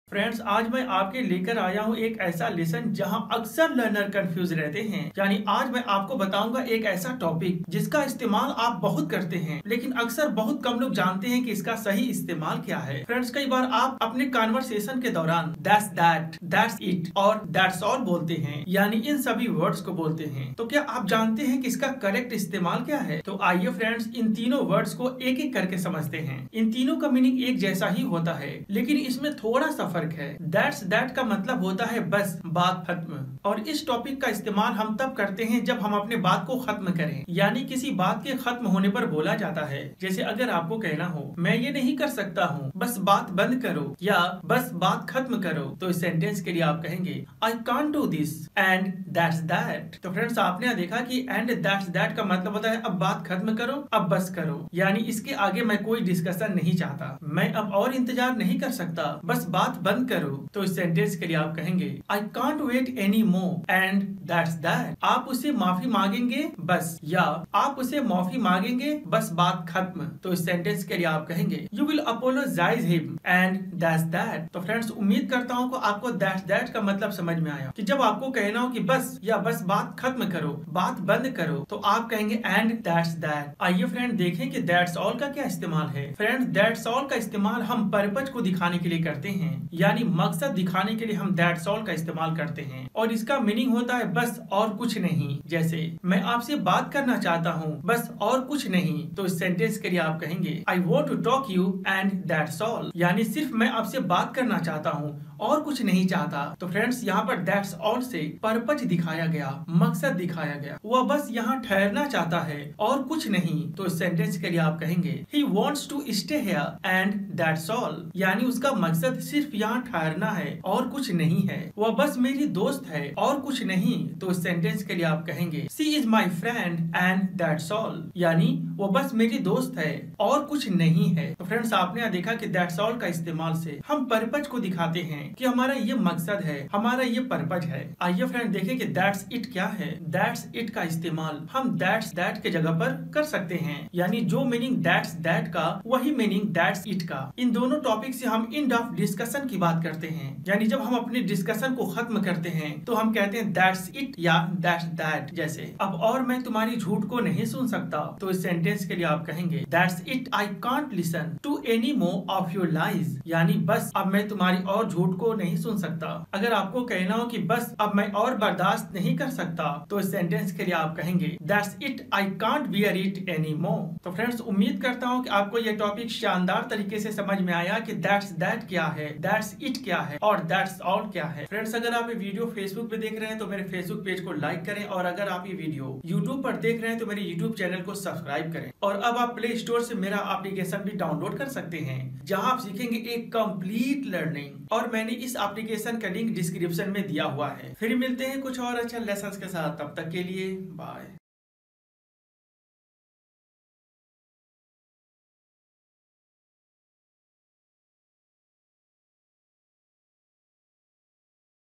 Friends, आज मैं आपके लेकर आया हूँ एक ऐसा लेसन जहाँ अक्सर लर्नर कंफ्यूज रहते हैं। यानी आज मैं आपको बताऊंगा एक ऐसा टॉपिक जिसका इस्तेमाल आप बहुत करते हैं, लेकिन अक्सर बहुत कम लोग जानते हैं कि इसका सही इस्तेमाल क्या है। फ्रेंड्स, कई बार आप अपने कन्वर्सेशन के दौरान दैट्स दैट, दैट्स इट और दैट्स ऑल बोलते हैं, यानी इन सभी वर्ड्स को बोलते हैं। तो क्या आप जानते हैं कि इसका करेक्ट इस्तेमाल क्या है? तो आइए फ्रेंड्स, इन तीनों वर्ड्स को एक एक करके समझते हैं। इन तीनों का मीनिंग एक जैसा ही होता है, लेकिन इसमें थोड़ा सा फर्क है। दैट्स दैट का मतलब होता है बस, बात खत्म। और इस टॉपिक का इस्तेमाल हम तब करते हैं जब हम अपने बात को खत्म करें, यानी किसी बात के खत्म होने पर बोला जाता है। जैसे अगर आपको कहना हो मैं ये नहीं कर सकता हूँ, बस बात बंद करो, या बस बात खत्म करो, तो इस सेंटेंस के लिए आप कहेंगे I can't do this and that's that. तो फ्रेंड्स, आपने देखा कि एंड दैट्स दैट का मतलब होता है अब बात खत्म करो, अब बस करो, यानी इसके आगे मैं कोई डिस्कशन नहीं चाहता, मैं अब और इंतजार नहीं कर सकता, बस बात बंद करो। तो इस सेंटेंस के लिए आप कहेंगे I can't wait any more and that's that. आप उसे माफी मांगेंगे बस, या आप उसे माफी मांगेंगे बस बात खत्म। तो इस सेंटेंस के लिए आप कहेंगे you will apologize him and that's that. तो फ्रेंड्स, उम्मीद करता हूँ कि आपको दैट्स दैट का मतलब समझ में आया कि जब आपको कहना हो कि बस या बस बात खत्म करो, बात बंद करो, तो आप कहेंगे एंड दैट्स दैट। आइए फ्रेंड देखें कि दैट्स ऑल का क्या इस्तेमाल है। फ्रेंड्स, दैट्स ऑल का इस्तेमाल हम पर्पज को दिखाने के लिए करते हैं, यानी मकसद दिखाने के लिए हम दैट्स ऑल का इस्तेमाल करते हैं, और इसका मीनिंग होता है बस और कुछ नहीं। जैसे मैं आपसे बात करना चाहता हूँ, बस और कुछ नहीं। तो इस सेंटेंस के लिए आप कहेंगे I want to talk you and that's all, यानी सिर्फ मैं आपसे बात करना चाहता हूँ और कुछ नहीं चाहता। तो फ्रेंड्स, यहाँ पर दैट्स ऑल से पर्पज दिखाया गया, मकसद दिखाया गया, वह बस यहाँ ठहरना चाहता है और कुछ नहीं। तो इस सेंटेंस के लिए आप कहेंगे he wants to stay here and that's all, यानी उसका मकसद सिर्फ यहाँ ठहरना है और कुछ नहीं है, वह बस मेरी दोस्त है और कुछ नहीं। तो इस सेंटेंस के लिए आप कहेंगे she is my friend and that's all, यानी वो बस मेरी दोस्त है और कुछ नहीं है। तो फ्रेंड्स, आपने यहाँ देखा कि दैट्स ऑल का इस्तेमाल से हम पर्पज को दिखाते हैं कि हमारा ये मकसद है, हमारा ये पर्पज है। आइए फ्रेंड देखें कि दैट्स इट क्या है। दैट्स इट का इस्तेमाल हम दैट्स दैट के जगह पर कर सकते हैं, यानी जो मीनिंग दैट्स दैट का वही मीनिंग दैट्स इट का। इन दोनों टॉपिक से हम एंड ऑफ डिस्कशन की बात करते हैं, यानी जब हम अपने डिस्कशन को खत्म करते हैं तो हम कहते हैं दैट्स इट या दैट्स दैट। जैसे अब और मैं तुम्हारी झूठ को नहीं सुन सकता। तो इस सेंटेंस के लिए आप कहेंगे that's it I can't listen to any more of your lies, यानी बस अब मैं तुम्हारी और झूठ को नहीं सुन सकता। अगर आपको कहना हो कि बस अब मैं और बर्दाश्त नहीं कर सकता, तो इस सेंटेंस के लिए आप कहेंगे that's it I can't bear it any more. तो फ्रेंड्स, उम्मीद करता हूँ कि आपको यह टॉपिक शानदार तरीके से समझ में आया कि दैट्स दैट क्या है, दैट्स इट क्या है और दैट्स ऑल क्या है। फ्रेंड्स, अगर आप ये वीडियो फेसबुक पे देख रहे हैं तो मेरे फेसबुक पेज को लाइक करें, और अगर आप ये वीडियो यूट्यूब पर देख रहे हैं तो मेरे यूट्यूब चैनल को सब्सक्राइब करें। और अब आप प्ले स्टोर से मेरा एप्लीकेशन भी डाउनलोड कर सकते हैं, जहां आप सीखेंगे एक कंप्लीट लर्निंग, और मैंने इस एप्लीकेशन का लिंक डिस्क्रिप्शन में दिया हुआ है। फिर मिलते हैं कुछ और अच्छा लेसन के साथ, तब तक के लिए बाय।